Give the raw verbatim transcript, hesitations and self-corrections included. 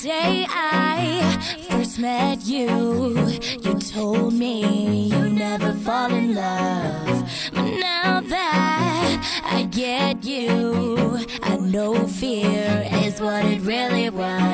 day I first met you, you told me you never fall in love. But now that I get you, I know fear is what it really was.